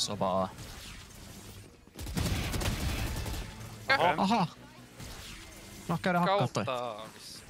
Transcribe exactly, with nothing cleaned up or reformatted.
Sovaa. Oho. Aha! No käydään hakkaa toi. Kautta.